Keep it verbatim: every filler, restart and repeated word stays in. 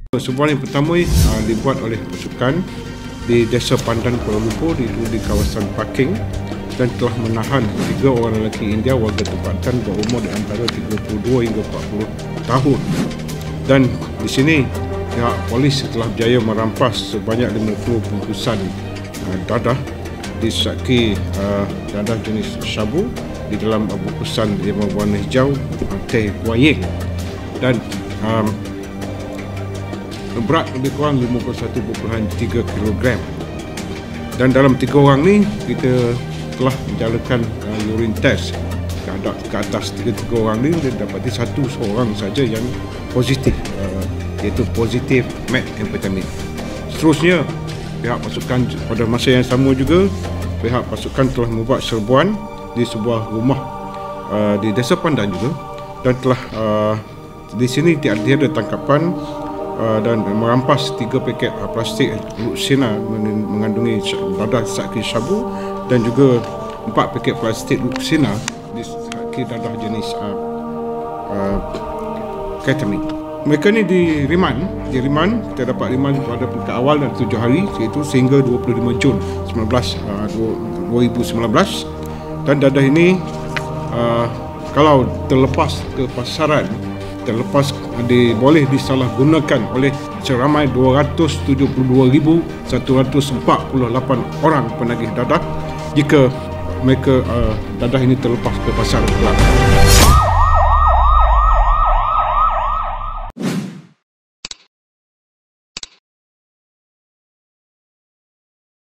Serbuan yang pertama uh, dibuat oleh pasukan di Desa Pandan Kuala Lumpur di, di kawasan parking dan telah menahan tiga orang lelaki India warga tempatan berumur di antara tiga puluh dua hingga empat puluh tahun. Dan di sini pihak polis telah berjaya merampas sebanyak lima puluh bungkusan uh, dadah disaki uh, dadah jenis sabu di dalam uh, bungkusan yang berwarna hijau teh guayeng dan um, berat lebih kurang lima puluh satu perpuluhan tiga kilogram. Dan dalam tiga orang ni kita telah menjalankan uh, urine test ke, ke atas tiga-tiga orang ni dan dapati satu seorang saja yang positif, uh, iaitu positif methamphetamine. Seterusnya pihak pasukan pada masa yang sama juga pihak pasukan telah membuat serbuan di sebuah rumah uh, di Desa Pandan juga dan telah uh, di sini tiada tangkapan Uh, dan merampas tiga paket uh, plastik luksina mengandungi dadah disaki sabu dan juga empat paket plastik luksina disaki dadah jenis uh, uh, ketamine. Mereka ni diriman, diriman kita dapat riman pada peringkat awal dan tujuh hari iaitu sehingga dua puluh lima Jun dua ribu sembilan belas dan dadah ini uh, kalau terlepas ke pasaran terlepas di, boleh disalahgunakan oleh seramai dua ratus tujuh puluh dua ribu satu ratus empat puluh lapan orang penagih dadah jika mereka uh, dadah ini terlepas ke pasar gelap.